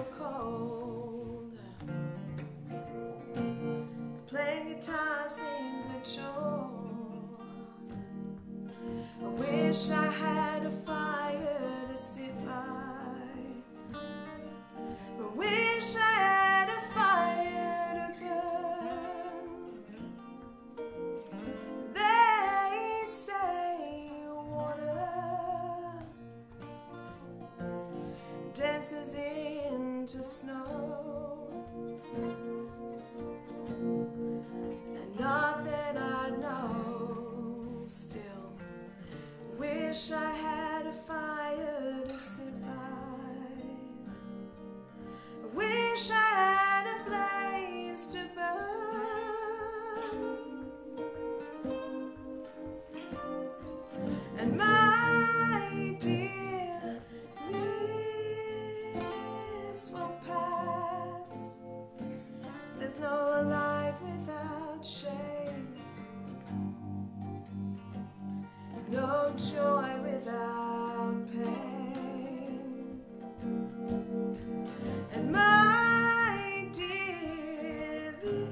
so cold. Playing guitar seems a chore. I wish I had a fire to sit by. I wish I had a fire to burn. They say water dances into snow, and not that I know. Still wish I had a fire to sit by. I wish I had a place to burn. And my dear, this will pass. There's no light without shame, no joy without pain. And my dear,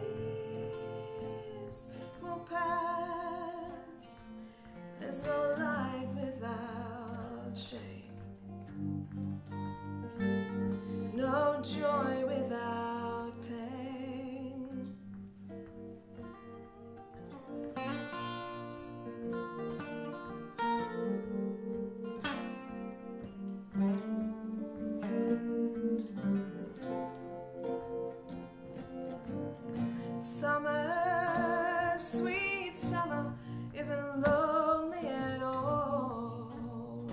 this will pass. There's no light without shame, no joy without pain. Summer, sweet summer, isn't lonely at all.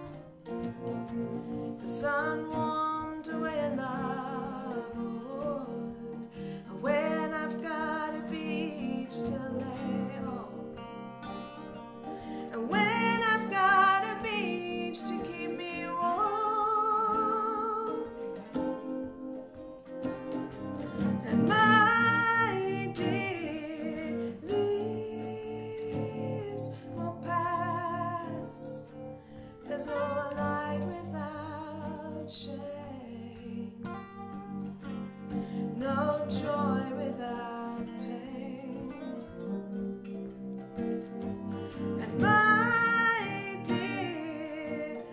The sun warmed away love would, when I've got a beach to lay on, and when I've got a beach to keep me warm. And my dear, this will pass. There's no light without shame, no joy without pain. And my dear,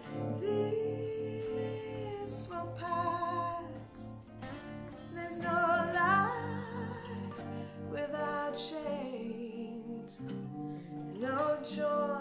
this will pass. There's no light without shame, no joy